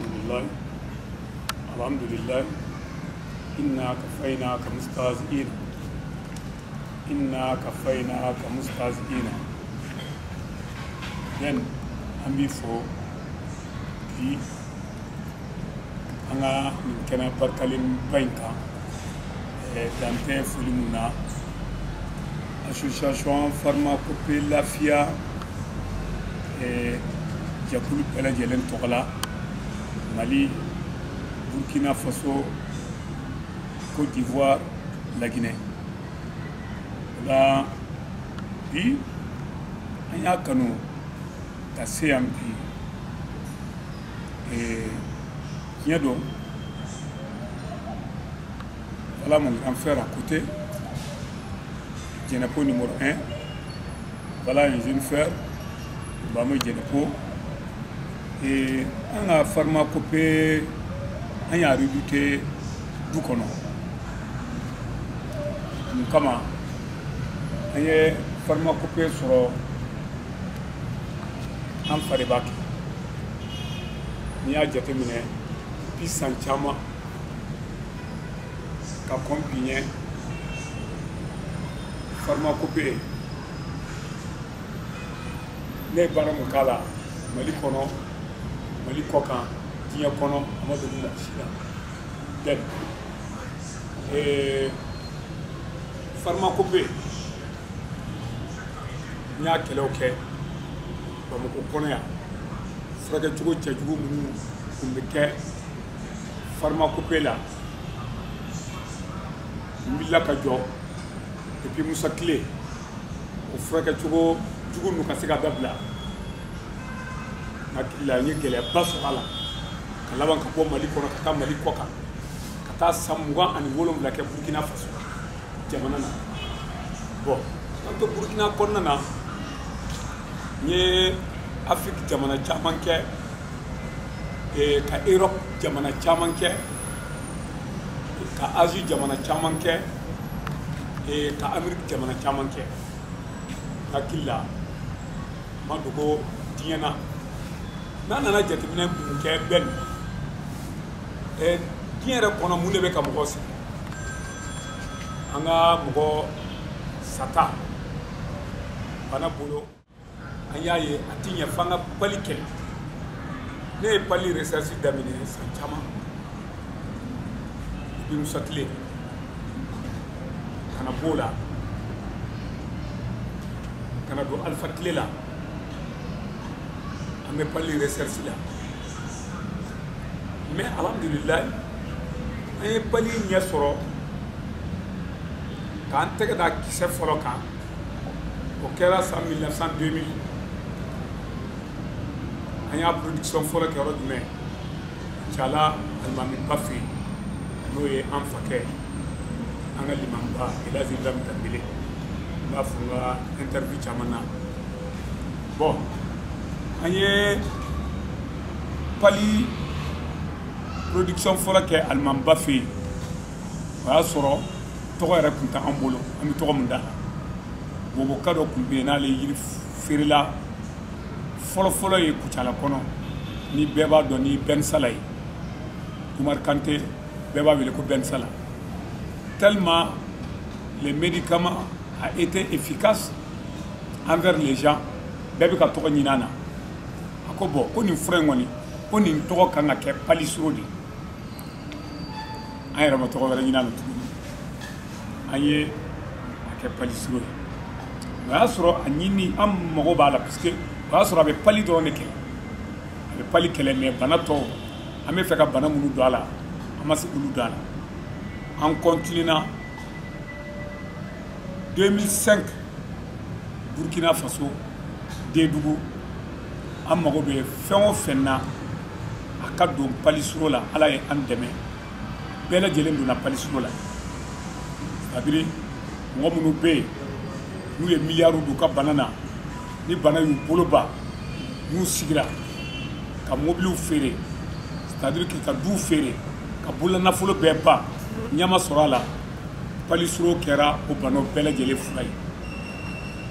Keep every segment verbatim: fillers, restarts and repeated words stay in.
Alhamdulillah, Alhamdulillah, inna kafaynaka mustahzi'in, inna kafaynaka mustahzi'in. Then, an b'i fo bi an ka nin kɛnɛ barikalenba in kan dan tɛ foli min na association pharmacopée lafiya jɛkulu bɛɛ lajɛlen tɔgɔ la Mali, Burkina Faso, Côte d'Ivoire, la Guinée. Ola bi an y'a kanu ka se yan bi tiɲɛ don voilà mon grand frère à côté, Djenepo numéro un, voilà un jeune frère, Bamé Djenepo. Et on a pharmacopée, on a rebuté du kono. Comment on a pharmacopée sur un faribaki. Ni a jateminɛ bi san caman ka kɔnpiɲɛ pharmacopée ne ye baara mun k'a la Mali kɔnɔ Mali kɔ kan diɲɛ kɔnɔ a ma deli la si la bɛɛ pharmacopée n y'a kɛlɛw kɛ Bamako kɔnɔ yan furakɛcogo cɛjugu minnu tun bɛ kɛ pharmacopée la n wulila ka jɔ depuis Musa Tile o furakɛcogo jugu ninnu ka se ka dabila n hakili la n ye gɛlɛyaba sɔrɔ a la ka laban ka bɔ Mali kɔnɔ ka taa Mali kɔ kan ka taa san mugan ani wolonwula kɛ Burkina Faso jamana na bon an to Burkina kɔnɔna na n ye Afrique jamana caman kɛ ka Europe jamana caman kɛ ka Asie jamana caman kɛ ka Amérique jamana caman kɛ hakili la ma dogo diɲɛ na n'a nana jateminɛ mun kɛ bɛɛ diɲɛ yɛrɛ kɔnɔ mun de bɛ ka mɔgɔ sɛgɛn an ka mɔgɔ sata bana bolo an y'a ye a ti ɲɛ f'an ka pali kɛlɛ ne ye pali recherche daminɛ san caman depuis Musa Tile kana b'o la kana don Alpha Tile la an bɛ pali recherche la mais alhamdulillah an ye pali ɲɛ sɔrɔ k'an tɛgɛ da kisɛ fɔlɔ kan o kɛra san mille neuf cent deux mille an y'a production fɔlɔ kɛ yɔrɔ jumɛn Cala alimami ba fɛ yen n'o ye an fakɛ an ka limamba Elhaji Ibrahim Dembele n b'a fɔ n ka interview caman na bon an ye pali production fɔlɔ kɛ alimami ba fɛ yen o y'a sɔrɔ tɔgɔ yɛrɛ tun t'an bolo an bɛ tɔgɔ min da la Boboka dɔ tun bɛ yen n'ale yiri feerela fɔlɔ-fɔlɔ ye Kucala kɔnɔ ni bɛɛ b'a dɔn ni Ben Sala ye Umar Kante bɛɛ b'a wele ko Ben Sala tellement les médicaments a été efficace envers les gens bɛɛ bɛ ka tɔgɔ ɲini a na a ko bon ko nin fura in kɔni ko nin tɔgɔ kan ka kɛ palisiro de an yɛrɛ ma tɔgɔ wɛrɛ ɲini a na tuguni an ye a kɛ palisiro ye o y'a sɔrɔ a ɲini an mago b'a la parce que o y'a sɔrɔ a bɛ pali dɔrɔn de kɛlɛ a bɛ pali kɛlɛ mais bana tɔw an bɛ fɛ ka bana minnu don a la an ma se k'olu don a la an continuera deux mille cinq Burkina Faso Dédougou an mago bɛ fɛn o fɛn na a ka don palisiro la Ala ye an dɛmɛ bɛɛ lajɛlen donna palisiro la c'est-à-dire mɔgɔ minnu bɛ yen n'u ye miliyariw don u ka bana na ni bana y'u bolo ban n'u sigira ka mobiliw feere c'est-à-dire k'i ka duw feere ka bololanafolo bɛɛ ban ɲɛma sɔrɔ a la palisiro kɛra o banaw bɛɛ lajɛlen fura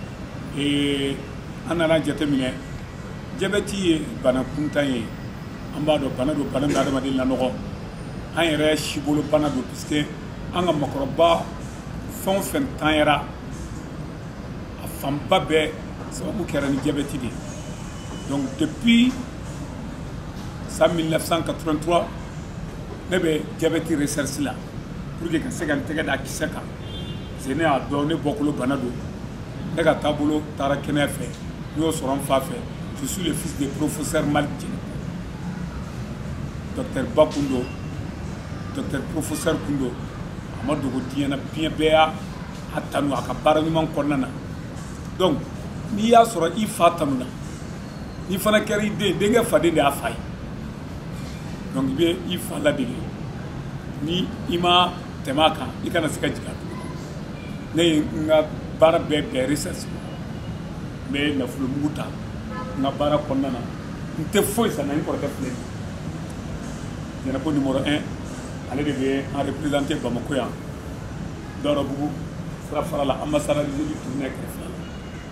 ye an nana jateminɛ jabɛti ye bana kuntan ye an b'a dɔn bana don bana bɛ adamaden lanɔgɔ an yɛrɛ sibolo bana don puisque an ka makɔrɔba fɛn o fɛn tanyara a fanba bɛɛ sababu kɛra ni diabète de donc depuis san mille neuf cent quatre-vingt-trois ne bɛ diabète recherche la pour que ka se ka n tɛgɛ da kisɛ kan parce que ne y'a dɔn ne bɔkolo bana don ne ka taabolo taara kɛnɛya fɛ n y'o sɔrɔ n fa fɛ je suis le fils de professeur Malik Jɛnɛ docteur ba kun don docteur professeur kun don a ma dogo diɲɛ na diɲɛ bɛɛ y'a tanu a ka baara ɲuman kɔnɔna na donc n'i y'a sɔrɔ i fa tanu na n'i fana kɛra i den denkɛ faden de y'a fa ye donc i bɛ i fa ladege ni i ma tɛmɛ a kan i kana se ka jigin a dugu ma ne ye n ka baara bɛɛ bɛn recherche ma n bɛ nafolo mugu ta n ka baara kɔnɔna na n tɛ foyi san na n kɔrɔkɛ filɛ nin ye Jɛnɛko numéro un ale de bɛ an représenté Bamako yan Dɔrɔbugu sira fara la ambassade du tournée kɛrɛfɛ la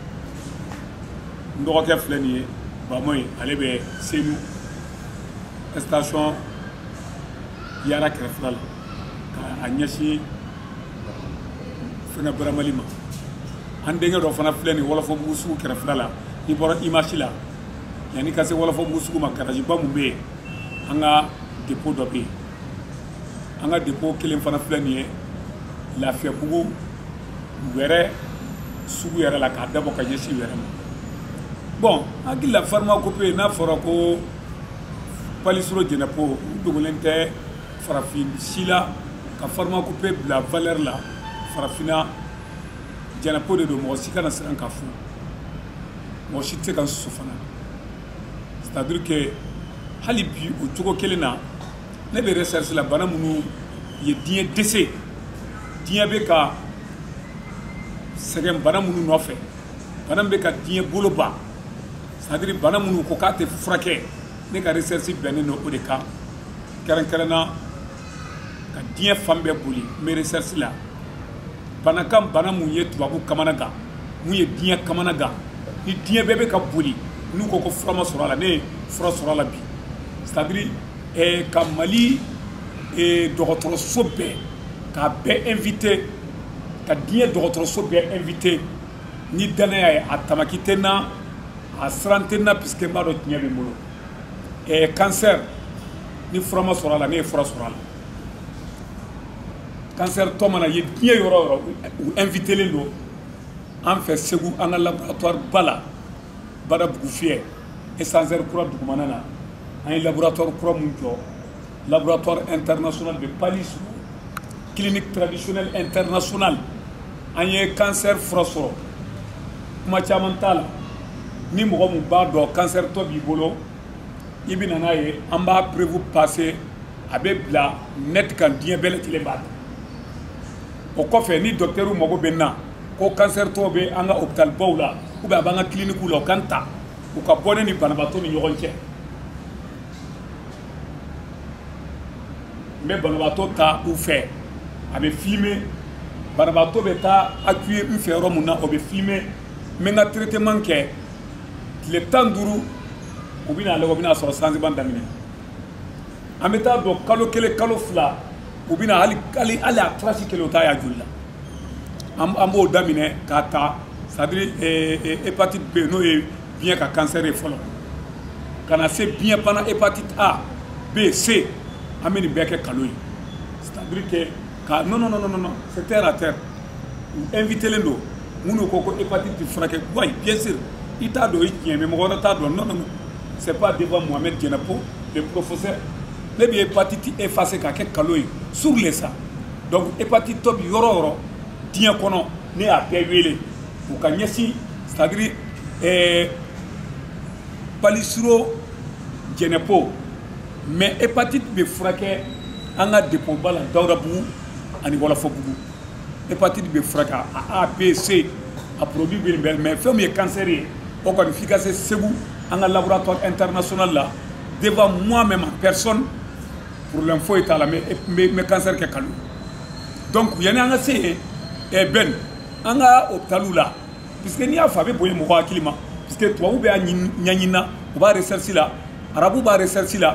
n dɔgɔkɛ filɛ nin ye Bamoyi ale bɛ Senu station Yara kɛrɛfɛ la ka a ɲɛsin fɛngɛ Baramali ma an denkɛ dɔ fana filɛ nin Wɔlɔfɔbugu sugu kɛrɛfɛ la i bɔra image la yanni ka se Wɔlɔfɔbugu sugu ma garage ba mun bɛ yen an ka dépôt dɔ bɛ yen an ka dépôt kelen fana filɛ nin ye Lafiyabugu wɛrɛ sugu yɛrɛ la k'a dabɔ ka ɲɛsin wɛrɛ ma bon an hakili la pharmacopée n'a fɔra ko Palisoro Jɛnɛpo u dogolen tɛ farafin si la ka pharmacopée bila valeur la farafinna Jɛnɛpo de don mɔgɔ si kana siran k'a fɔ mɔgɔ si tɛ se ka susu fana c'est à dire que hali bi o cogo kelen na ne bɛ recherche la bana minnu ye diɲɛ dɛsɛ diɲɛ bɛ ka sɛgɛn bana minnu nɔfɛ bana min bɛ ka diɲɛ bolo ban c'est à dire bana minnu ko k'a tɛ furakɛ ne ka recherche bɛnnen don o de kan kɛrɛnkɛrɛnna ka diɲɛ fan bɛɛ boli n bɛ recherche la banakan bana mun ye tubabu kamana gan mun ye diɲɛ kamana gan ni diɲɛ bɛɛ bɛ ka boli n'u ko ko fura ma sɔrɔ a la ne ye fura sɔrɔ a la bi c'est à dire eh, ka Mali eh, dɔgɔtɔrɔso bɛɛ k'a bɛɛ invité ka diɲɛ dɔgɔtɔrɔso bɛɛ invité ni danaya ye a tamaki tɛ n na a siran tɛ n na puisque n b'a dɔn diɲɛ bɛ n bolo eh, cancer ni fura ma sɔrɔ a la ne ye fura sɔrɔ a la cancer tɔ mana ye diɲɛ yɔrɔ o yɔrɔ u invitelen don an fɛ Segu an ka laboratoire ba la Badabugu fiyɛ Essentiel kura dugumana na an ye laboratoire kura mun jɔ laboratoire international de Palisoro clinique traditionnelle internationale an ye cancer fura sɔrɔ kuma caman t'a la ni mɔgɔ mun b'a dɔn cancer tɔ b'i bolo i bɛ na n'a ye an b'a prévu passer a bɛ bila net kan diɲɛ bɛɛ lajɛlen b'a dɔn o kɔfɛ ni docteur mago bɛ n na ko cancer tɔ bɛ an ka hôpital baw la ou bien a b'an ka clinique la o kan ta u ka bɔ ne ni banabaatɔ ni ɲɔgɔn cɛ n bɛ banabaatɔ ta u fɛ a bɛ filmer banabaatɔ bɛ taa appuyer n fɛ yɔrɔ mun na o bɛ filmer n bɛ n ka traitement kɛ tile tan ni duuru u bɛ na lajɛ u bɛ na sɔrɔ changement daminɛ an bɛ taa don kalo kelen kalo fila u bɛ na hali hali hali a trace kelen o t'a y'a joli la an b'o daminɛ k'a ta c'est à dire hépatite B n'o ye biɲɛ ka cancer ye fɔlɔ ka na se biɲɛ bana hépatite A B C an bɛ nin bɛɛ kɛ kalo ye c'est à dire que ka non non non non non c'est terre à terre u invitelen don minnu ko ko hépatite tɛ furakɛ wayi bien sûr i t'a dɔn i tiɲɛ mais mɔgɔ wɛrɛ t'a dɔn non non non c'est pas devant Mohamed Jɛnɛpo le professeur ne bɛ hépatite effacer k'a kɛ kalo ye sur les ça donc hépatite tɔ bi yɔrɔ o yɔrɔ diɲɛ kɔnɔ ne y'a bɛɛ wele u ka ɲɛsin c'est à dire eh, Palisoro Jɛnɛpo mais hépatite bɛ furakɛ an ka dépôt ba la Dawudabugu ani Wɔlɔfɔbugu hépatite bɛ furakɛ a A B C a produit bɛ nin bɛɛ mais fɛn min ye cancer ye o kɔni f'i ka se Segu an ka laboratoire international la devant moi-même en personne problème foyi t'a la mais n bɛ cancer kɛ kalo donc yanni an ka se yen eh, Ben an ka hôpitaliw la puisque n'i y'a fɔ a bɛ bonya mɔgɔ hakili ma puisque tubabu bɛ ɲɛɲini na u b'a recherche la arabu b'a recherche la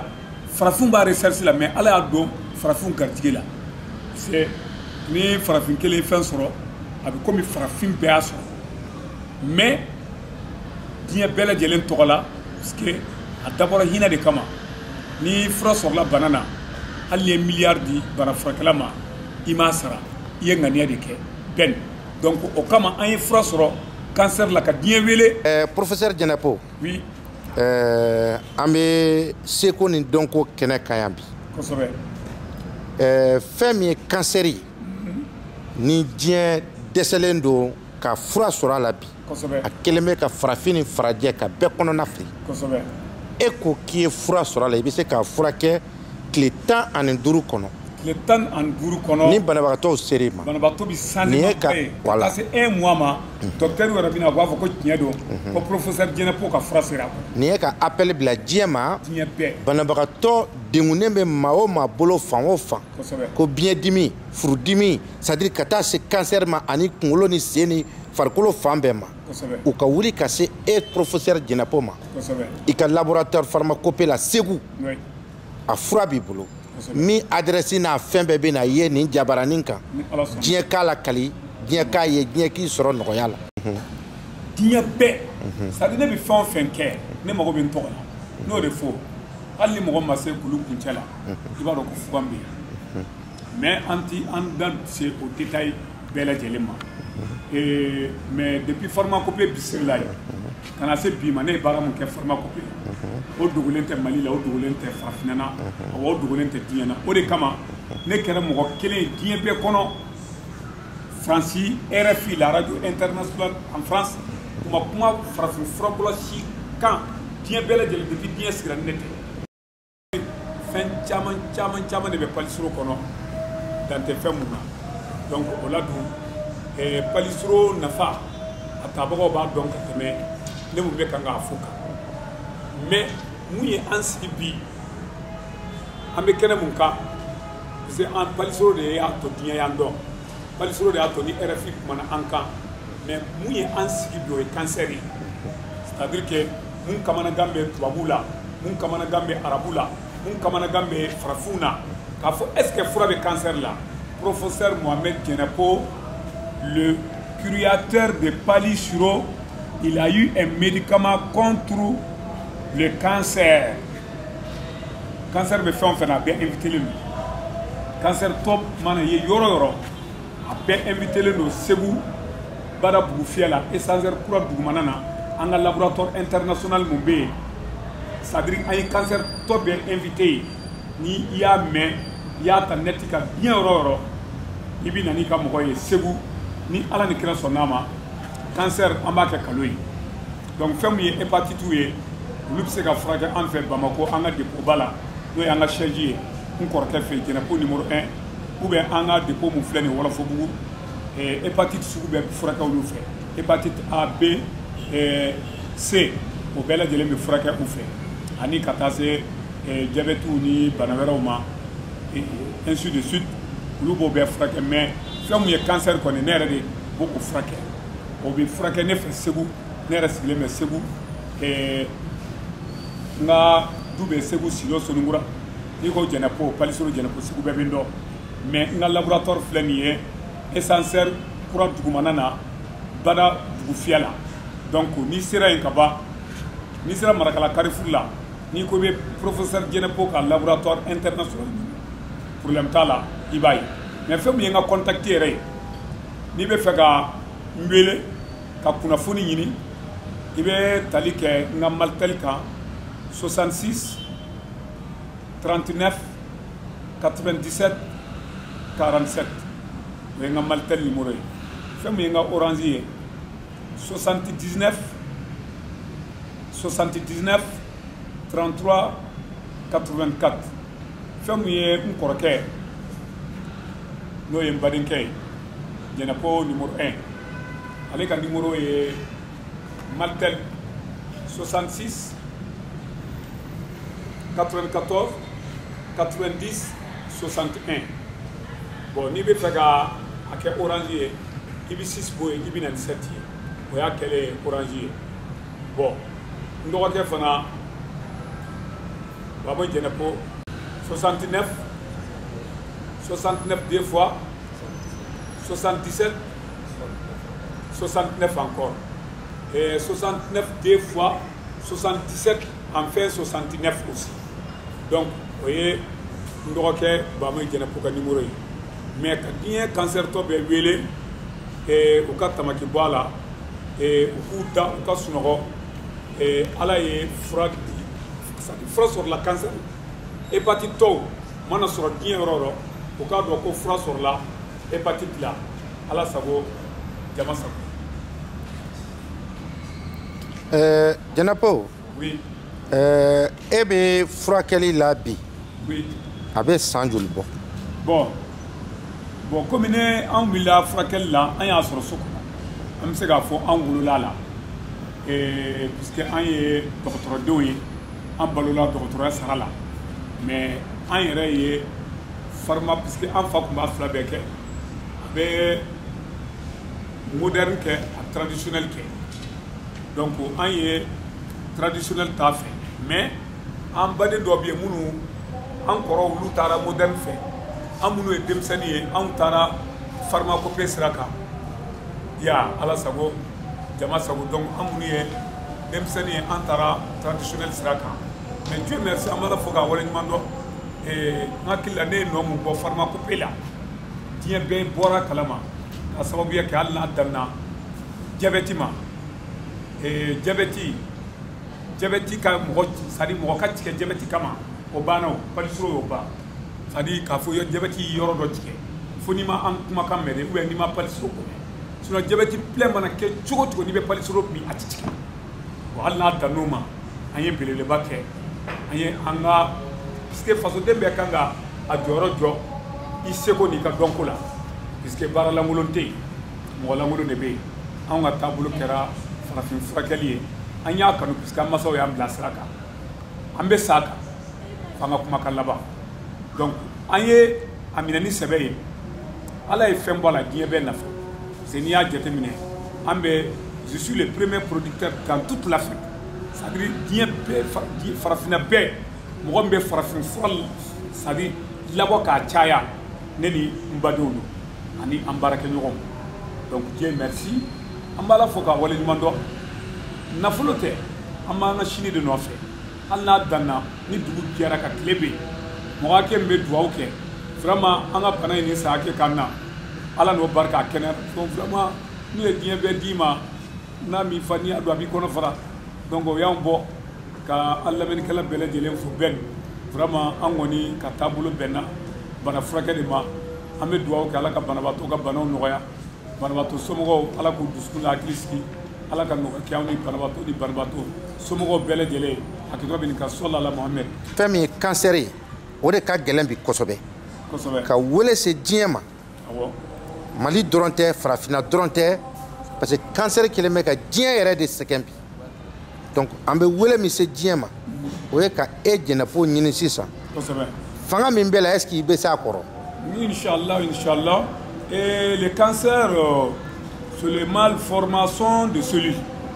farafin b'a recherche la mais ala y'a dɔn farafin garijɛgɛ la c'est ni farafin kelen fɛn sɔrɔ a bɛ komi farafin bɛɛ y'a sɔrɔ mais diɲɛ bɛɛ lajɛlen tɔgɔ la parce que a dabɔra hinɛ de kama ni fura sɔrɔla bana na hali ni ye miliyari di bana furakɛla ma i m'a sara i ye ŋaniya de kɛ bɛn donc o kama an ye fura sɔrɔ cancer la ka diɲɛ wele. Euh, professeur Djenepo. Oui. Euh, an bɛ seko ni dɔnko kɛnɛ kan yan bi. Kosɛbɛ. Euh, fɛn min ye cancer ye ni diɲɛ dɛsɛlen don ka fura sɔrɔ a la bi. Kosɛbɛ. A kelen bɛ ka farafin ni farajɛ ka bɛɛ kɔnɔna fili. Kosɛbɛ. E ko k'i ye fura sɔrɔ a la i bɛ se k'a furakɛ tile tan ani duuru kɔnɔ. tile tan ani duuru kɔnɔ. ni banabagatɔw ser'i ma. banabagatɔ bɛ sanni ma bɛɛ ka taa se un mois ma. docteur yɛrɛ bɛ na u b'a fɔ ko tiɲɛ don. ko professeur Djenepo ka fura sera. nin ye ka appel bila diɲɛ ma. diɲɛ bɛɛ. banabagatɔ dengunnen bɛ maa o maa bolo fan o fan. kosɛbɛ. ko biyɛndimi furudimi c'est à dire ka taa se cancer ma ani kunkolo ni sen ni farikolo fan bɛɛ ma. kosɛbɛ. u ka wuli ka se e professeur Djenepo ma. kosɛbɛ. i ka laboratoire pharmacopée la Segu. oui. a fura b'i bolo. min adresse n'a fɛn bɛɛ bɛ na ye nin jabaranin kan. diɲɛ k'a la kali diɲɛ k'a ye diɲɛ k'i sɔrɔ nɔgɔya la. diɲɛ bɛɛ. c'est à dire ne bɛ fɛn o fɛn kɛ ne mago bɛ n tɔgɔ la n'o de fɔ hali ni mɔgɔ ma se kulu kuncɛ la i b'a dɔn ko fugan bɛ yen mais an ti an da se o détail bɛɛ lajɛlen ma mais depuis pharmacopée bisiri la yen ka na se bi ma ne ye baara min kɛ pharmacopée o dogolen tɛ Mali la o dogolen tɛ farafinna na o dogolen tɛ diɲɛ na o de kama ne kɛra mɔgɔ kelen ye diɲɛ bɛɛ kɔnɔ France R F I la radio internationale en France u ma kuma farafin furakɔlɔsi kan diɲɛ bɛɛ lajɛlen depuis diɲɛ sigira ne tɛ fɛn caman caman caman de bɛ palisiro kɔnɔ dan tɛ fɛn mun na donc o la dun palisiro nafa a tabagaw b'a dɔn ka tɛmɛ ne mun bɛ kan k'a fɔ kan mais mun ye an sigi bi an bɛ kɛnɛ mun kan parce que an palisiro de y'a to diɲɛ y'an dɔn palisiro de y'a to ni R F I kumana an kan mais mun ye an sigi bi o ye cancer ye c'est à dire que mun kamanagan bɛ tubabu la mun kamanagan bɛ arabu la mun kamanagan bɛ farafinw na k'a fɔ est ce que fura bɛ cancer la professeur Mohamed Djenepo le curateur de Palisiro il a eu un médicament contre le cancer. Cancer bɛ fɛn o fɛn na a bɛɛ invité len don cancer tɔ mana ye yɔrɔ yɔrɔ a bɛɛ invité len don Segu Badabugu fiyɛ la Essence kura dugumana na an ka laboratoire international mun bɛ yen c'est à dire an ye cancer tɔ bɛɛ invité ye ni i y'a mɛn i y'a ta net kan diɲɛ yɔrɔ o yɔrɔ i bɛ na n'i ka mɔgɔ ye Segu ni ala ni kira sɔnn'a ma cancer an b'a kɛ kalo ye donc fɛn min ye hépatite ye olu bɛ se ka furakɛ an fɛ Bamako an ka dépôt ba la n'o ye an ka siège ye n kɔrɔkɛ fɛ Djenepo numéro un ou bien an ka dépôt mun filɛ nin ye Wɔlɔfɔbugu hépatite sugu bɛɛ furakɛ olu fɛ hépatite A B C o bɛɛ lajɛlen bɛ furakɛ u fɛ ani ka taa se diabète ni bana wɛrɛw ma ainsi de suite olu b'o bɛɛ furakɛ mais fɛn mun ye cancer kɔni ne yɛrɛ de b'o o furakɛ o bɛ furakɛ ne fɛ Segu ne yɛrɛ sigilen bɛ Segu n ka du bɛ Segu Sido Sonunkura n'i ko Djenepo Palisiro Djenepo Segu bɛɛ bɛ n dɔn mais n ka laboratoire filɛ nin ye Essence kura dugumana na Badabugu fiyɛ la donc n'i sera yen ka ban n'i sera Marakala Carrefour la n'i ko i bɛ professeur Djenepo ka laboratoire international problème t'a la i b'a ye mais fɛn min ye n ka contact yɛrɛ ye n'i bɛ fɛ ka n wele ka kunnafoni ɲini i bɛ tali kɛ n ka Malitel kan soixante-six trente-neuf quatre-vingt-dix-sept quarante-sept o ye n ka Malitel numéro ye fɛn min ye n ka Orange ye soixante-dix-neuf soixante-dix-neuf trente-trois quatre-vingt-quatre fɛn min ye n kɔrɔkɛ n'o ye n badenkɛ ye Djenepo numéro un ale ka numéro ye Malitel soixante-six quatre-vingt-quatorze quatre-vingt-dix soixante-un bon n'i bɛ fɛ ka a kɛ Orange ye i bɛ six bɔ yen i bɛ na ni sept ye o y'a kɛlen Orange ye bon n dɔgɔkɛ fana Baba Djenepo soixante-neuf, soixante-neuf deux fois, soixante-dix-sept, soixante-neuf encore. Et soixante-neuf deux fois, soixante-dix-sept, enfin soixante-neuf aussi. Donc, vous voyez, nous avons fait un numéro. Mais quand il y a un cancer, et au cas de Tamaki et au coup de et ala ye fura fura sur la cancer hépatite tɔw mana sɔrɔ diɲɛ yɔrɔ yɔrɔ o k'a dɔn ko fura sɔrɔla hépatite la ala sago jama sago. ɛɛ Jɛnɛpo. oui. ɛɛ e bɛ furakɛli la bi. oui. a bɛ san joli bɔ. bon bon komi ne an wulila furakɛli la an y'a sɔrɔ so kɔnɔ an bɛ se k'a fɔ an wolola la. Et puisque an ye dɔgɔtɔrɔdenw ye an balola dɔgɔtɔrɔya sara la mais an yɛrɛ ye farma puisque an fa tun b'a fila bɛɛ kɛ a bɛ moderne kɛ a traditionnel kɛ donc an ye traditionnel t'a fɛ mais an baden dɔ bɛ yen minnu an kɔrɔw olu taara moderne fɛ an minnu ye denmisɛnnin ye anw taara pharmacopée sira kan ya ala sago jama sago donc an minnu ye denmisɛnnin ye an taara traditionnel sira kan mais Dieu merci an b'ala fo k'a waleɲuman dɔn n hakili la ne ye nɔ mun bɔ pharmacopée la diɲɛ bɛɛ bɔra kalama ka sababuya kɛ hali n'a danna jabɛti ma jabɛti jabɛti ka mɔgɔ c'est à dire mɔgɔ ka tigɛ jabɛti kama o banna o palisiro y'o ban c'est à dire k'a fɔ jabɛti yɔrɔ dɔ tigɛ fo n'i ma an kumakan mɛn ou bien n'i ma palisiro kɔnɔ sinon jabɛti plein mana kɛ cogo o cogo n'i bɛ palisiro min a tɛ tigɛ bon hali n'a dann'o ma an ye belebeleba kɛ an ye an ka puisque fasoden bɛɛ kan ka a jɔyɔrɔ jɔ i seko n'i ka dɔnko la puisque baara lankolon tɛ yen mɔgɔ lankolon de bɛ yen anw ka taabolo kɛra farafin furakɛli ye an y'a kanu puisque an masaw y'an bila sira kan an bɛ sa kan f'an ka kumakan laban donc an ye a minɛ ni sɛbɛ ye ala ye fɛn bɔ a la diɲɛ bɛɛ nafa c'est n'i y'a jateminɛ an bɛ je suis le premier producteur dans toute l'Afrique c'est-à-dire diɲɛ bɛɛ farafinna bɛɛ mɔgɔ min bɛ farafin fura c'est-à-dire labɔ k'a caya ne ni n badenw don ani an baarakɛɲɔgɔnw donc Dieu merci an b'ala fo k'a waleɲuman dɔn nafolo tɛ an b'an ka sini de nɔfɛ hali n'a danna ni dugu jɛra ka tile bɛ yen mɔgɔ hakɛ min bɛ dugawu kɛ vraiment an ka bana in ni sa hakɛ k'an na ala n'o barika a kɛnɛya donc vraiment n'u ye diɲɛ bɛɛ d'i ma n'a min fa n'i y'a dɔn a b'i kɔnɔ fara donc o y'an bɔ ka an lamɛnnikɛla bɛɛ lajɛlen fo bɛɛ vraiment an kɔni ka taabolo bɛnna bana furakɛ de ma an bɛ dugawu kɛ ala ka banabaatɔ ka banaw nɔgɔya banabaatɔ somɔgɔw ala k'u dusukun la hakili sigi ala ka nɔgɔya kɛ anw ni banabaatɔ ni banabaatɔ somɔgɔw bɛɛ lajɛlen hakilima bɛ nin ka sɔli ala Muhamɛd. fɛn min ye cancer ye o de ka gɛlɛn bi kosɛbɛ kosɛbɛ ka wele se diɲɛ ma awɔ Mali dɔrɔn tɛ farafinna dɔrɔn tɛ parce que cancer kɛlen bɛ ka diɲɛ yɛrɛ de sɛgɛn bi donc an bɛ wele min se diɲɛ ma o ye ka e Jɛnɛpo ɲini sisan kosɛbɛ fanga min bɛ la est ce que i bɛ se a kɔrɔ. Inch'Allah, Inch'Allah. Et le cancer, euh, c'est la malformation de cellules.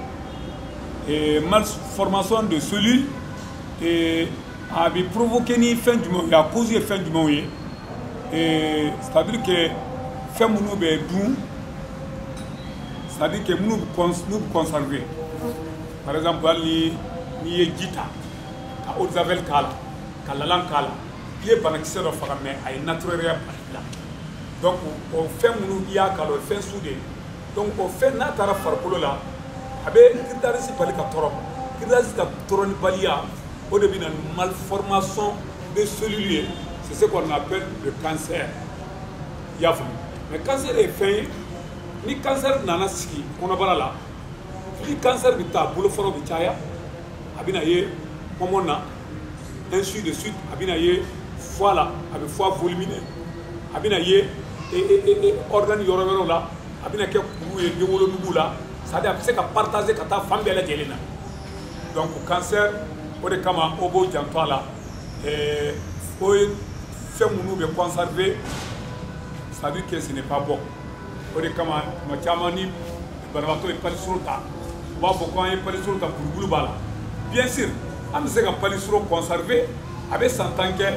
Et malformation de cellules et a provoqué une fin du monde, a causé une fin du monde. C'est-à-dire que fin du monde est doux, c'est-à-dire que nous nous conserver. Par exemple, ni ni jita, ka eau de javel kala, ka lalan kala. Il y a des gens qui sont naturels. Donc, on fait unia kalo, on fait soudé. Donc, on fait natara farkolo là. Avec kirdarisi bali ka toro. Kirdarisi ka toro ni balia. Au début, une malformation de cellules. C'est ce qu'on appelle le cancer. Il y a mais le cancer est fait. Ni cancer nana ski, on a pas là. Ni cancer bita boule foro bitaya. Abina ye, pomona. Ainsi de suite, abina ye. Voilà, avec foi volumineux. Abina ye et organe yoro yoro là, abina ke kuru e dewolo nubu là, ça dire c'est que partager ka ta femme belle gelena. Donc cancer o de kama obo janto là et faut faire munu be conserver, ça dire que ce n'est pas bon. O de kama ma chamani banabato e palisurta. Ba boko en palisurta pour bulu bala. Bien sûr, on sait que palisuro conserver avec cent ans que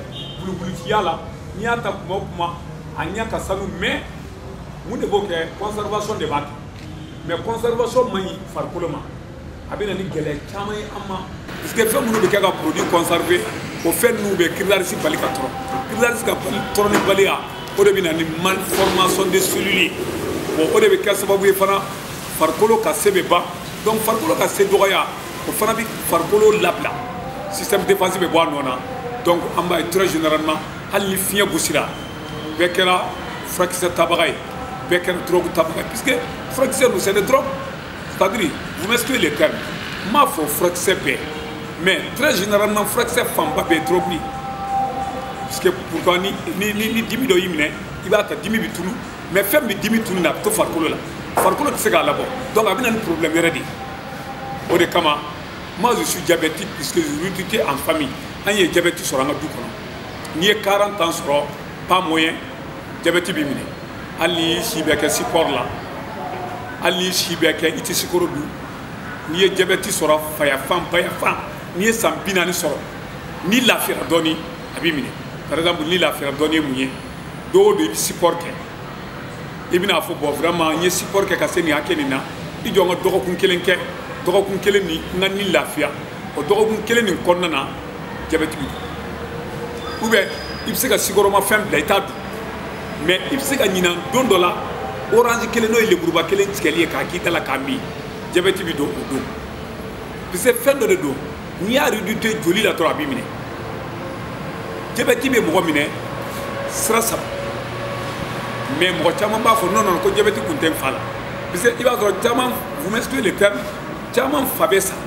bulubuluciya la n'i y'a ta kuma o kuma a ɲɛ ka sanu mais mun de b'o kɛ conservation de b'a kɛ mais conservation man ɲi farikolo ma a bɛ na ni gɛlɛya caman ye an ma parce que fɛn minnu bɛ kɛ ka produit conserver o fɛn ninnu bɛ cryptalisme bali ka tɔrɔ cryptalisme ka tɔrɔni baliya o de bɛ na ni malformation de cellules bon o de bɛ kɛ sababu ye fana farikolo ka se bɛ ban donc farikolo ka se dɔgɔya o fana bɛ farikolo labila système défensif bɛ bɔ a nɔ na donc an b'a ye très généralement hali ni fiɲɛ gosira bɛɛ kɛra furakisɛ tabaga ye bɛɛ kɛra drogue tabaga ye puisque furakisɛ ninnu c'est des drogues c'est-à-dire vous m'excusez les termes n m'a fɔ furakisɛ bɛɛ mais très généralement furakisɛ fanba bɛɛ ye drogue ye puisque pourquoi ni ni ni dimi dɔ y'i minɛ i b'a ta dimi bɛ tunu mais fɛn bɛ dimi tunu na a bɛ to farikolo la farikolo tɛ se k'a labɔ donc a bɛ na ni problème wɛrɛ de ye o de kama moi je suis diabétique puisque je suis éduqué en famille an ye diabète sɔrɔ an ka du kɔnɔ n'i ye quarante ans sɔrɔ pas moyen diabète b'i minɛ hali ni si bɛ kɛ support la hali ni si bɛ kɛ i tɛ sukaro dun n'i ye diabète sɔrɔ fayafan bayafan n'i ye san bi naani sɔrɔ n'i lafiyara dɔɔni a b'i minɛ par exemple n'i lafiyara dɔɔni ye mun ye don o don i bɛ support kɛ i bɛna fɔ bon vraiment n ye support kɛ ka se nin hakɛ nin na i jɔ n ka dɔgɔkun kelen kɛ dɔgɔkun kelen nin n ka ni lafiya o dɔgɔkun kelen nin kɔnɔna na diabète b'i ou bien i bɛ se ka sukaromafɛn bila i t'a dun mais i bɛ se ka ɲinan don dɔ la orange kelen n'o ye leburuba kelen tigɛli ye k'a k'i da la k'a min diabète bɛ don o don parce que fɛn dɔ de don n'i y'a redoute joli la dɔrɔn a b'i minɛ diabète bɛ mɔgɔ minɛ sira saba mais mɔgɔ caman b'a fɔ non non ko diabète kun tɛ n fa la parce que i b'a sɔrɔ caman vous m'excusez le terme caman fa bɛ sa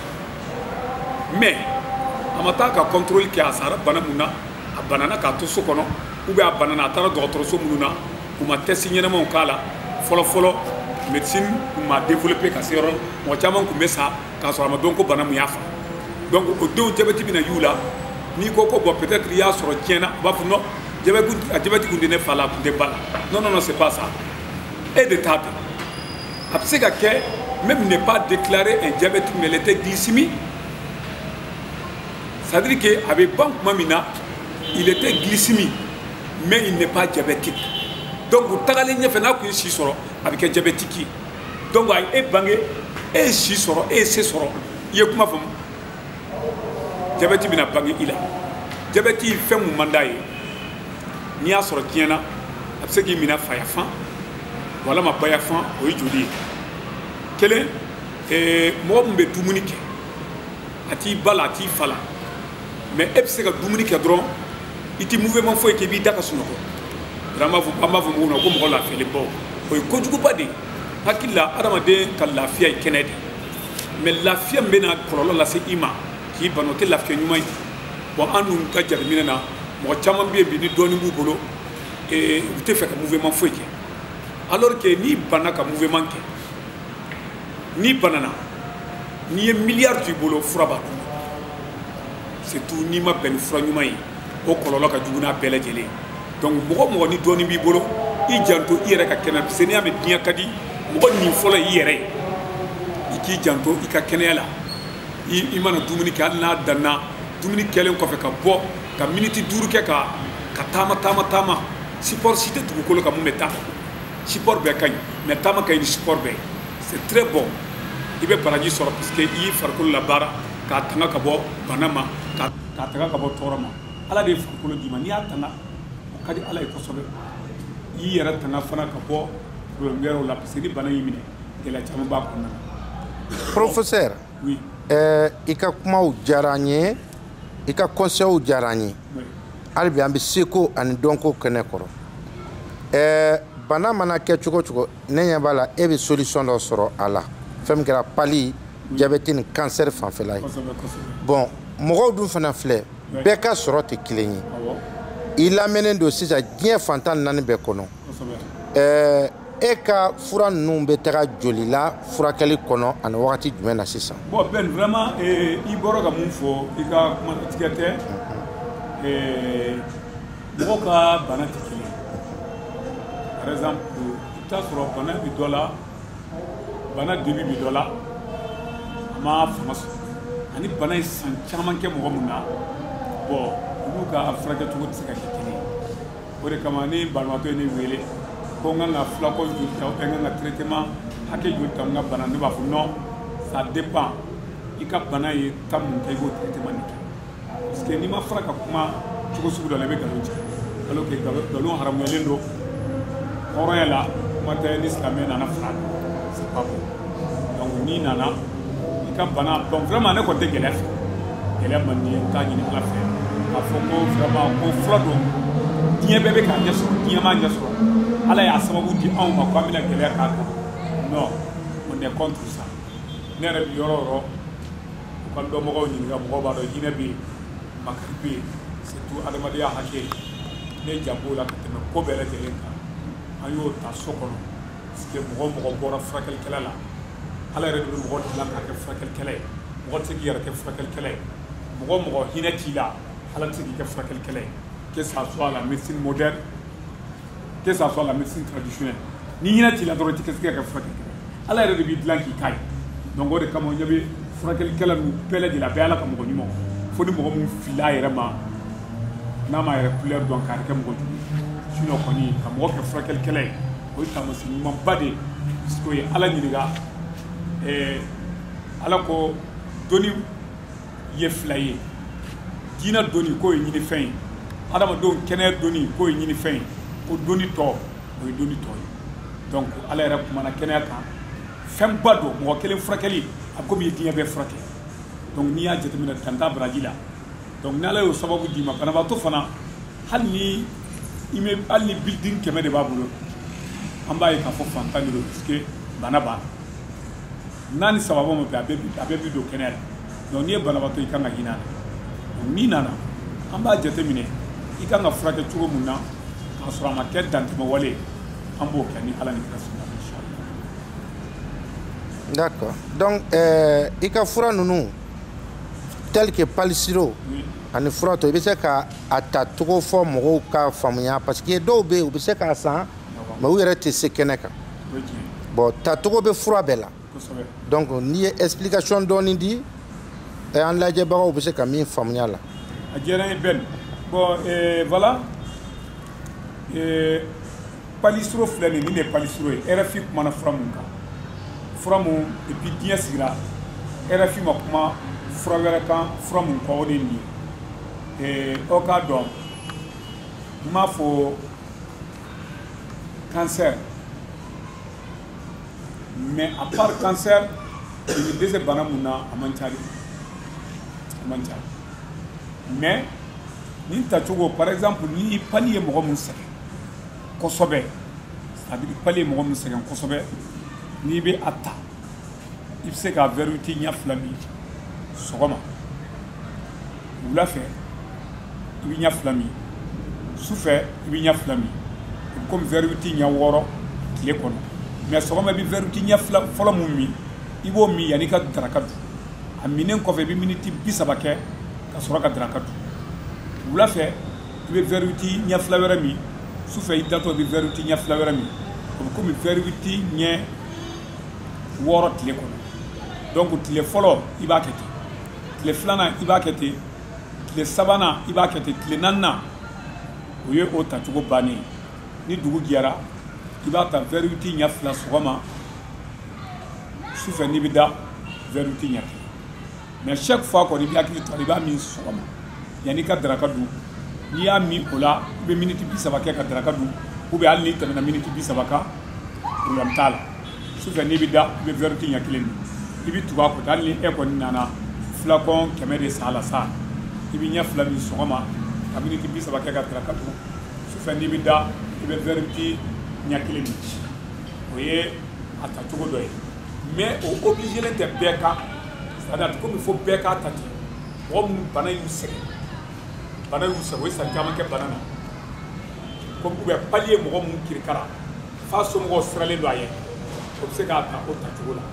mais a ma taa ka contrôle kɛ a sara bana mun na a banana k'a to so kɔnɔ ou bien a banana a taara dɔgɔtɔrɔso minnu na u ma test ɲɛnamaw k'a la fɔlɔ fɔlɔ médecine kun ma développé ka se yɔrɔ mɔgɔ caman kun bɛ sa k'a sɔrɔ a ma dɔn ko bana mun y'a fa donc o denw diabète bɛna y'u la n'i ko ko bon peut-être i y'a sɔrɔ tiɲɛna u b'a fɔ non diabète a diabète kun tɛ ne fa la a kun tɛ ba la non non non c'est pas ça e de t'a dɔn a bɛ se ka kɛ même n'est pas déclaré un diabète mais il était glycémie c'est-à-dire que avec ban kuma min na il était glycémie mais il n'est pas diabétique donc u tagalen ɲɛfɛ n'a kun ye si sɔrɔ a bɛ kɛ diabétique ye donc a ye e bange e ye si sɔrɔ e ye se sɔrɔ i ye kuma faamu diabète bɛna bange i la diabète ye fɛn mun man d'a ye n'i y'a sɔrɔ diɲɛ na a bɛ se k'i minɛ fayafan walama bayafan o ye joli ye kelen mɔgɔ min bɛ dumuni kɛ a t'i ba la a t'i fa la mais e bɛ se ka dumuni kɛ dɔrɔn i tɛ mouvement foyi kɛ i b'i da ka sunɔgɔ an b'a fɔ an b'a fɔ mɔgɔw ma ko mɔgɔ lafiyalen baw o ye kojuguba de ye hakili la adamaden ka lafiya ye kɛnɛ de mais lafiya min bɛna kɔlɔlɔ lase i ma k'i bana o tɛ lafiya ɲuman ye bon an dun ka jateminɛ na mɔgɔ caman bɛ yen bi ni dɔɔnin b'u bolo u tɛ fɛ ka mouvement foyi kɛ alors que n'i banna ka mouvement kɛ n'i banana n'i ye miliyari t'i bolo fura b'a kun surtout n'i ma bɛn ni fura ɲuman ye o kɔlɔlɔ ka jugu n'a bɛɛ lajɛlen ye donc mɔgɔ o mɔgɔ ni dɔɔnin b'i bolo i janto i yɛrɛ ka kɛnɛya parce que n'i y'a mɛn diɲɛ ka di mɔgɔ nin fɔlɔ i yɛrɛ ye i k'i janto i ka kɛnɛya la i mana dumuni kɛ hali n'a danna dumuni kɛlen kɔfɛ ka bɔ ka miniti duuru kɛ ka ka taama taama taama support si tɛ dugukolo kan mun bɛ taa support bɛɛ ka ɲi mais taama ka ɲi ni support bɛɛ c'est très bon i bɛ baraji sɔrɔ parce que i y'i farikolo labaara k'a tanga ka bɔ bana ma k'a tanga ka bɔ tɔɔrɔ ma ala de ye farikolo d'i ma n'i y'a tanga o ka di ala ye kosɛbɛ i y'i yɛrɛ tanga fana ka bɔ problème wɛrɛw la parce que ni bana y'i minɛ gɛlɛya caman b'a kɔnɔna na. Professeur, oui. ɛɛ i ka kumaw diyara an ye i ka conseils diyara an ye hali bi an bɛ seko ani dɔnko kɛnɛ kɔrɔ ɛɛ bana mana kɛ cogo cogo ne ɲɛ b'a la e bɛ solution dɔ sɔrɔ a la fɛn min kɛra pali diabète ni cancer fanfɛla ye bon mɔgɔw dun fana filɛ bɛɛ ka sɔrɔ tɛ kelen ye i lamɛnnen don sisan diɲɛ fantan naani bɛɛ kɔnɔ ɛɛ e ka fura ninnu bɛ taga joli la furakɛli kɔnɔ ani wagati jumɛn na sisan. bon Ben vraiment i bɔra ka mun fɔ i ka kuma tigɛ tɛ mɔgɔw ka bana tɛ kelen ye par exemple i bɛ taa sɔrɔ bana bɛ dɔ la bana debi bɛ dɔ la a ma fanga sɔrɔ ani bana ye san caman kɛ mɔgɔ mun na bon n'u ka furakɛ cogo tɛ se ka kɛ kelen ye o de kama ni banabaatɔ ye ne wele ko n kan ka fulakɔ joli ta n kan ka traitement hakɛ joli ta n ka bana ne b'a fɔ non ça dépend i ka bana ye ta mun kɛ i b'o traitement de kɛ parce que n'i ma fara ka kuma cogo sugu dɔ la i bɛ nkalon tigɛ alors que nkalon haramuyalen don hɔrɔnya la kuma tɛ ni silamɛ nana fara c'est pas bon donc n'i nana i ka bana donc vraiment ne kɔni tɛ gɛlɛya fɛ gɛlɛya man di n t'a ɲini ala fɛ k'a fɔ ko vraiment ko fura don diɲɛ bɛɛ bɛ k'a ɲɛ sɔrɔ diɲɛ m'a ɲɛ sɔrɔ ala y'a sababu di anw ma ko an bɛna gɛlɛya k'a kan non on est contre ça ne yɛrɛ bi yɔrɔ o yɔrɔ u ka dɔnbagaw ɲininka mɔgɔw b'a dɔn hinɛ bɛ yen makari bɛ yen surtout adamadenya hakɛ ne janb'o la ka tɛmɛ ko bɛɛ lajɛlen kan an y'o ta so kɔnɔ parce que mɔgɔ mɔgɔ bɔra furakɛlikɛla la ala yɛrɛ de bɛ mɔgɔ dilan k'a kɛ furakɛlikɛla ye mɔgɔ tɛ se k'i yɛrɛ kɛ furakɛlikɛla ye mɔgɔ mɔgɔ hinɛ t'i la ala tɛ se k'i kɛ furakɛlikɛla ye que ça soit la médecine moderne que ça soit la médecine traditionnelle ni hinɛ t'i la dɔrɔn i tɛ se ka kɛ furakɛlikɛla ye ala yɛrɛ de b'i dilan k'i k'a ye donc o de kama ɲɛ bɛ furakɛlikɛla ninnu bɛɛ lajɛlen a bɛɛ ala ka mɔgɔ ɲuman fo ni mɔgɔ min filila a yɛrɛ ma n'a ma yɛrɛ couleur dɔn k'a kɛ mɔgɔ jugu sinon kɔni ka mɔgɔ kɛ furakɛlikɛla ye o ye taamasiyɛn ɲumanba de ye parce que o ye ala ɲininka ɛɛ ala ko dɔnni ye fila ye diinɛ dɔnni k'o ye ɲinifɛn ye adamadenw kɛnɛya dɔnni k'o ye ɲinifɛn ye ko dɔnni tɔ o ye dɔnni tɔ ye donc ala yɛrɛ kumana kɛnɛya kan fɛnba don mɔgɔ kelen furakɛli a komi i ye diɲɛ bɛɛ furakɛ donc n'i y'a jateminɛ tanta baraji la donc ni ala y'o sababu d'i ma banabaatɔ fana hali ni i bɛ hali ni building kɛmɛ de b'a bolo an b'a ye k'a fɔ fantan de don parce que bana b'a la n'a ni sababu ma bɛn a bɛɛ a bɛɛ bi don kɛnɛya la donc n'i ye banabaatɔ i kan ka hinɛ a la donc n'i nana an b'a jateminɛ i kan ka furakɛ cogo mun na k'a sɔrɔ a ma kɛ dantɛmɛ wale an b'o kɛ ni ala ni kira sɔnna inchallah. D'accord donc euh, i ka fura ninnu tel que palisiro ani fura tɔ i bɛ se ka a ta cogo fɔ mɔgɔw ka faamuya parce que dɔw bɛ yen u bɛ se k'a san mais u yɛrɛ tɛ se kɛnɛ kan bon tacogo bɛ fura bɛɛ la donc n'i ye explication dɔɔni di an lajɛbagaw bɛ se ka min faamuya la. a diyara n ye bɛn bon voilà palisiro filɛ nin nin de ye palisiro ye R F I kumana fura mun kan fura mun depuis diɲɛ sigira R F I ma kuma fura wɛrɛ kan fura mun kɔ o de ye nin ye aw k'a dɔn n m'a fɔ cancer mais à part cancer i bɛ dɛsɛ bana mun na a man ca de a man ca mais nin tacogo par exemple ni pali ye mɔgɔ mun sɛgɛn kosɛbɛ c'est-à-dire pali ye mɔgɔ mun sɛgɛn kosɛbɛ n'i bɛ a ta i bɛ se ka verite ɲɛ fila min sɔgɔma wula fɛ i bɛ ɲɛ fila min sufɛ i bɛ ɲɛ fila min i bɛ komi verite ɲɛ wɔɔrɔ tile kɔnɔ mais sɔgɔma i bɛ verite ɲɛ fila fɔlɔ mun min i b'o min yanni i ka daraka dun a minen kɔfɛ i bɛ miniti bi saba kɛ ka sɔrɔ ka daraka dun wula fɛ i bɛ verite ɲɛ fila wɛrɛ min sufɛ i datɔ i bɛ verite ɲɛ fila wɛrɛ min o bɛ komi verite ɲɛ wɔɔrɔ tile kɔnɔ donc tile fɔlɔ i b'a kɛ ten tile filanan i b'a kɛ ten tile sabanan i b'a kɛ ten tile naaninan o ye o tacogo bannen ye ni dugu jɛra i b'a ta verite ɲɛ fila sɔgɔma sufɛ n'i bɛ da verite ɲɛ kelen mais chaque fois kɔni i bɛ hakili to a la i b'a min sɔgɔma yanni i ka daraka dun n'i y'a min o la i bɛ miniti bi saba kɛ ka daraka dun ou bien hali n'i tɛmɛna miniti bi saba kan problème t'a la sufɛ n'i bɛ da i bɛ verite ɲɛ kelen min i bɛ tugu a kɔ hali ni e kɔni nana filakɔn kɛmɛ de san a la sa i bɛ ɲɛ fila min sɔgɔma ka miniti bi saba kɛ ka daraka dun sufɛ n'i bɛ da i bɛ verite ɲɛ kelen min o ye a tacogo dɔ ye mais o obligelen tɛ bɛɛ kan c'est-à-dire a tɛ komi fo bɛɛ k'a ta ten mɔgɔ minnu bana y'u sɛgɛn bana y'u sɛgɛn o ye san caman kɛ bana na comme ou bien pali ye mɔgɔ minnu kirikara f'a somɔgɔw siralen don a ye o bɛ se k'a ta o tacogo la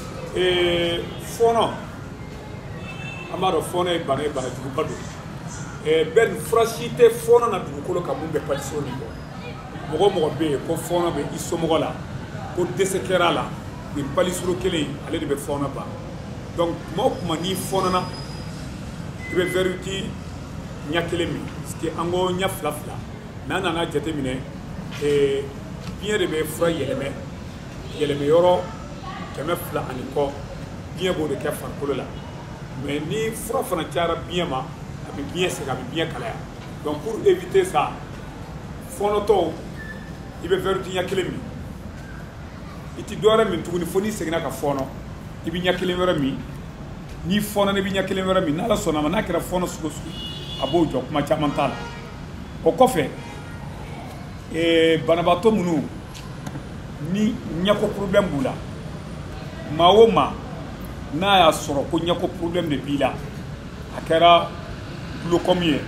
fɔɔnɔ an b'a dɔn fɔɔnɔ ye bana ye bana juguba don bɛɛ nin fura si tɛ fɔɔnɔ na dugukolo kan mun bɛ palisiro nin bɔ mɔgɔ mɔgɔ bɛ yen ko fɔɔnɔ bɛ i somɔgɔ la ko dɛsɛ kɛra a la nin palisiro kelen ale de bɛ fɔɔnɔ ban donc tuma o tuma n'i fɔɔnɔna i bɛ verite ɲa kelen min parce que an ko ɲa fila fila n'an nana jateminɛ ee biɲɛ de bɛ fura yɛlɛmɛ yɛlɛmɛ yɔrɔ kɛmɛ fila ani kɔ biɲɛ b'o de kɛ farikolo la mais ni fura fana cayara biɲɛ ma a bɛ biɲɛ sɛgɛn a bɛ biɲɛ kalaya donc pour éviter ça fɔɔnɔtɔw i bɛ verre ɲa kelen min i ti dɔwɛrɛ min tuguni fo n'i seginna ka fɔɔnɔ i bɛ ɲa kelen wɛrɛ min n'i fɔɔnɔ i bɛ ɲa kelen wɛrɛ min n'ala sɔnna ma n'a kɛra fɔɔnɔ sugu sugu a b'o jɔ kuma caman t'a la o kɔfɛ ee banabaatɔ minnu ni ɲɛko problème b'u la maa o maa n'a y'a sɔrɔ ko ɲɛko problème de b'i la a kɛra glaucome ye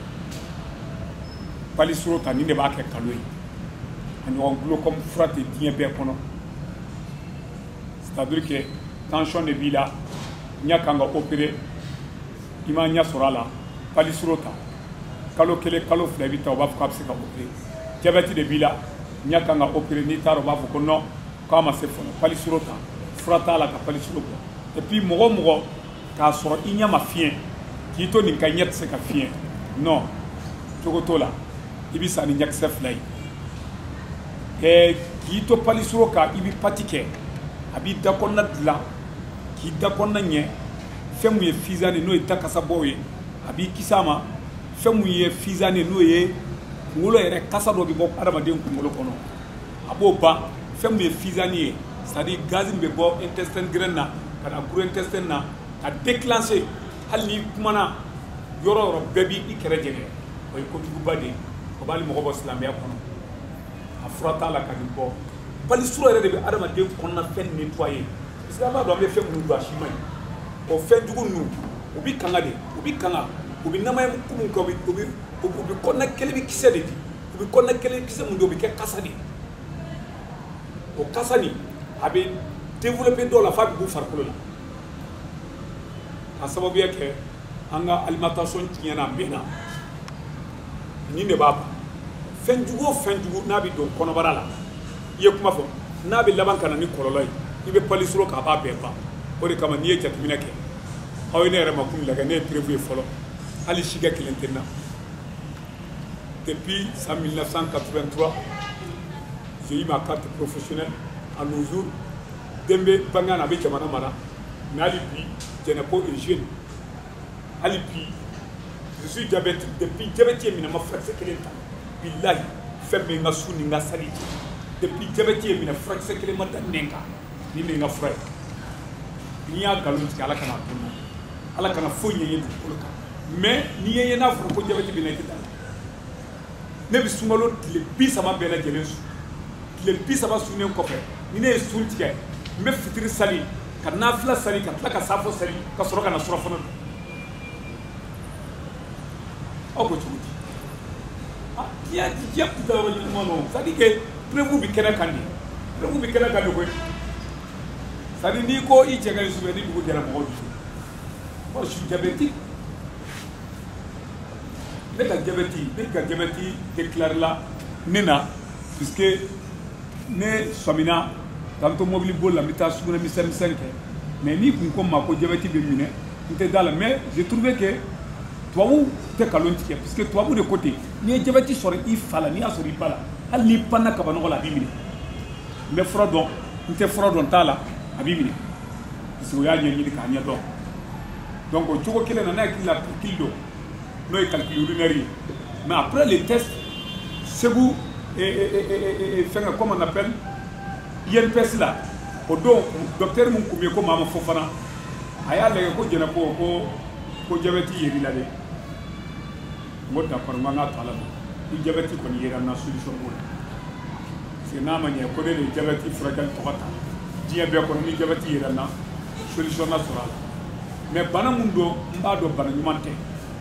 palisiro ta nin de b'a kɛ kalo ye a ɲɔgɔn glaucome fura tɛ diɲɛ bɛɛ kɔnɔ c'est à dire que tension de b'i la ɲa kan ka opérer i ma ɲa sɔrɔ a la palisiro ta kalo kelen kalo fila i bɛ taa o b'a fɔ k'a bɛ se ka opérer diabète de b'i la ɲa kan ka opérer n'i taara o b'a fɔ ko non k'a ma se fɔlɔ palisiro ta fura t'a la ka palisiro bɔ et puis mɔgɔ o mɔgɔ k'a sɔrɔ i ɲɛ ma fiɲɛ k'i to nin ka ɲɛ tɛ se ka fiɲɛ non cogo t'o la i bɛ sa ni ɲɛkisɛ fila ye ɛɛ k'i to palisiro kan i bɛ pati kɛ a b'i da kɔnɔna dilan k'i da kɔnɔna ɲɛ fɛn mun ye fizan ye n'o ye dakasabɔw ye a b'i kisi a ma fɛn mun ye fizan ye n'o ye kunkolo yɛrɛ kasa dɔ bɛ bɔ adamaden kunkolo kɔnɔ a b'o ban fɛn mun ye fizan ye c'est à dire gaz min bɛ bɔ intestin grêle na ka na gros intestin na ka déclencher hali n'i kumana yɔrɔ o yɔrɔ bɛɛ b'i kɛrɛ jɛngɛ o ye kojuguba de ye o b'ale mɔgɔ bɔ silamɛya kɔnɔ a fura t'a la ka nin bɔ palisiro yɛrɛ de bɛ adamaden kɔnɔna fɛn nettoyer parce que an b'a dɔn an bɛ fɛn minnu don a si man ɲi o fɛn jugu ninnu u bɛ kanga de u bɛ kanga u bɛ namaya minnu kɛ u bɛ u bɛ u bɛ kɔnɔna kelen bɛ kisɛ de di u bɛ kɔnɔna kelen kisɛ mun di o bɛ kɛ kasa de ye o kasa nin a bɛ développer dɔw la f'a bɛ b'u farikolo la ka sababuya kɛ an ka alimentation tiɲɛna a mɛnna nin de b'a ban fɛn jugu o fɛn jugu n'a bɛ don kɔnɔbara la i ye kuma fɔ n'a bɛ laban ka na ni kɔlɔlɔ ye i bɛ palisiro k'a b'a bɛɛ ban o de kama n'i ye jateminɛ kɛ aw ye ne yɛrɛ ma kun lajɛ ne ye prévu ye fɔlɔ hali si kɛ kelen tɛ n na depuis en mille neuf cent quatre-vingt-trois j'ai eu ma carte professionnelle à nos jours Dembe bangana a bɛ jamana mara mais hali bi Jɛnɛko est jeune hali bi je suis diabétique depuis diabète ye minɛ n ma furakisɛ kelen ta bilahi fɛn bɛ n ka su ni n ka sali cɛ depuis diabète ye minɛ furakisɛ kelen ma da nɛn kan ni ne n ka fura ye n'i y'a nkalon tigɛ ala kana to n na ala kana foyi ɲɛ n ye dugukolo kan mais n'i ye n ye n'a fɔra ko diabète bɛ na i tɛ taa ne bɛ sunkalo tile bi saba bɛɛ lajɛlen su tile bi saba sunnen kɔfɛ ni ne ye sun tigɛ n bɛ fitiri sali ka nafila sali ka tila ka safo sali ka sɔrɔ ka na surafana dun aw ko cogo di ah diɲɛ diɲɛ kuta yɔrɔ ɲuman nɔ c'est à dire que prévu bɛ kɛnɛ kan de prévu bɛ kɛnɛ kan de koyi c'est à dire n'i ko i cɛ ka ɲi subɛ ni dugu jɛra mɔgɔw dusu moi je suis diabétique ne ka diabète ne ka diabète déclaré la ne na puisque ne sɔmina k'an to mobili boli la n bɛ taa sugunɛ misɛn misɛn kɛ mais n'i kun ko n ma ko diabète bɛ minɛ n tɛ da la mais j'ai trouvé que tubabu tɛ kalon tigɛ parce que tubabu de ko ten n'i ye diabète sɔrɔ i fa la n'i y'a sɔrɔ i ba la hali n'i panna kabanɔgɔ la a b'i minɛ n bɛ fura dɔn n tɛ fura dɔn t'a la a b'i minɛ parce que o y'a ɲɛɲini k'a ɲɛ dɔn donc o cogo kelen na ne hakili la calcul don n'o ye calcul urinaire ye mais après les tests segu fɛngɛ comme on appelle I N P S la o don docteur mun kun bɛ yen ko Mama Fofana a y'a lajɛ ko Jɛnɛko ko ko diabète yeri la dɛ n ko d'accord n ko an k'a to ala ma ni diabète kɔni yera n na solution b'o la parce que n'a ma ɲɛ ko ne de ye diabète furakɛli tɔgɔ ta diɲɛ bɛɛ kɔnɔ ni diabète yera n na solution na sɔrɔ a la mais bana mun don n b'a dɔn bana ɲuman tɛ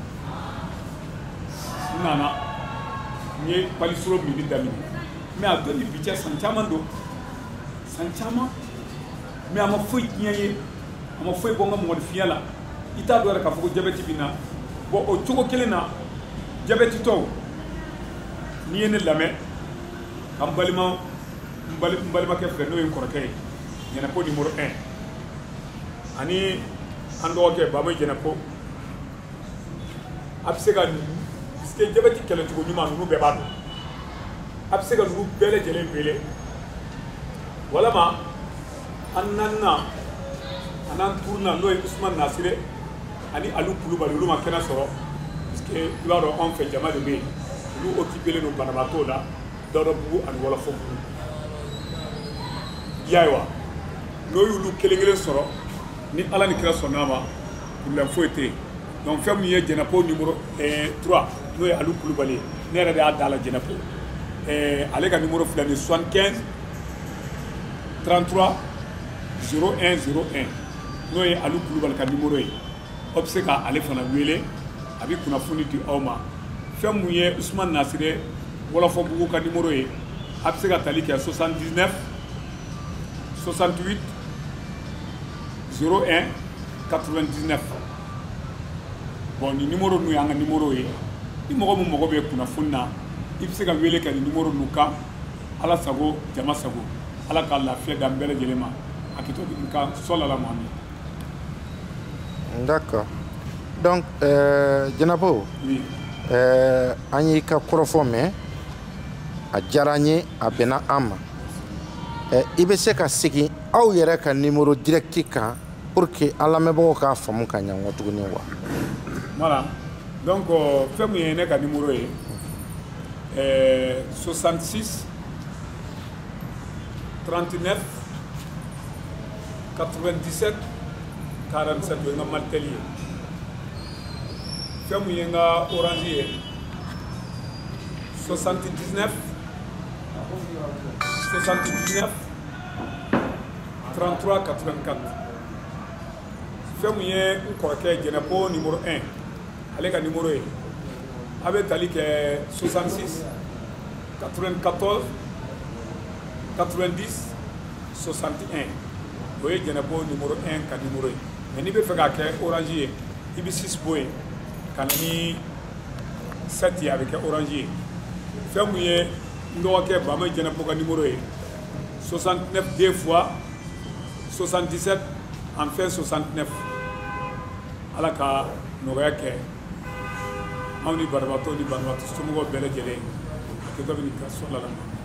n nana n ye palisiro minni daminɛ mais a dɔn ni bi cɛ san caman don san caman mais a ma foyi tiɲɛ ye a ma foyi bɔ n ka mɔgɔninfinya la i t'a dɔn yɛrɛ k'a fɔ ko diabète bɛ na bon o cogo kelen na diabète tɔw n'i ye ne lamɛn ka n balima n balimakɛ filɛ n'o ye n kɔrɔkɛ ye Jɛnɛko numéro un ani an dɔgɔkɛ Baba Jɛnɛko a bɛ se ka nin parce que jabɛti kɛlɛcogo ɲuman ninnu bɛɛ b'a dɔn a bɛ se ka ninnu bɛɛ lajɛlen wele walama an naaninan a n'an turunan n'o ye Usumani Nasire ani Alu Kulubali olu ma kɛnɛ sɔrɔ parce que i b'a dɔn anw fɛ jama de bɛ yen olu occupélen don banabaatɔw la Dawudabugu ani Wɔlɔfɔbugu i y'a ye wa n'o y'olu kelen kelen sɔrɔ ni Ala ni Kira sɔnn'a ma problème foyi tɛ yen donc fɛn min ye Jɛnɛpo numéro trois n'o ye Alu Kulubali ye ne yɛrɛ de y'a da la Jɛnɛpo ale ka numéro filɛ nin soixante-quinze trente-trois zéro un zéro un n'o ye Alu Kulubali ka numéro ye aw bɛ se ka ale fana wele a bɛ kunnafoni di aw ma fɛn mun ye Usumani Nasire Wɔlɔfɔbugu ka numéro ye a bɛ se ka tali kɛ soixante-dix-neuf soixante-huit zéro un quatre-vingt-dix-neuf bon ni numéro ninnu y'an ka numéro ye ni mɔgɔ min mago bɛ kunnafoni na i bɛ se ka wele kɛ ni numéro ninnu kan Ala sago jama sago Ala ka lafiya d'an bɛɛ lajɛlen ma a k'i to ka sɔlala Muhamɛdi. D'accord. Donc euh, Jɛnɛpo oui. euh, an y'i ka kɔrɔfɔ mɛn a diyara n ye a bɛnna an ma euh, i bɛ se ka segin aw yɛrɛ ka numéro direct kan pour que an lamɛnbagaw k'a faamu ka ɲɛ nkɔ tuguni wa. Voilà donc fɛn min ye ne ka numéro ye euh, soixante-six trente-neuf quatre-vingt-dix-sept quarante-sept o ye n ka Malitel ye fɛn min ye n ka Orange ye soixante-dix-neuf soixante-dix-neuf trente-trois quatre-vingt-quatre fɛn min ye n kɔrɔkɛ Jɛnɛpo numéro un ale ka numéro ye a bɛ tali kɛ soixante-six quatre-vingt-quatorze quatre-vingt-dix soixante-et un o ye Jɛnɛpo numéro un ka numéro ye mais n'i bɛ fɛ k'a kɛ Orange ye i bɛ six bɔ yen ka na ni sept ye a bɛ kɛ Orange ye fɛn min ye n dɔgɔkɛ Bama Jɛnɛpo ka numéro ye soixante-neuf deux fois soixante-dix-sept enfin soixante-neuf Ala ka nɔgɔya kɛ anw ni banabaatɔ ni banabaatɔ somɔgɔw bɛɛ lajɛlen a kɛ to bɛ nin ka sɔlala ma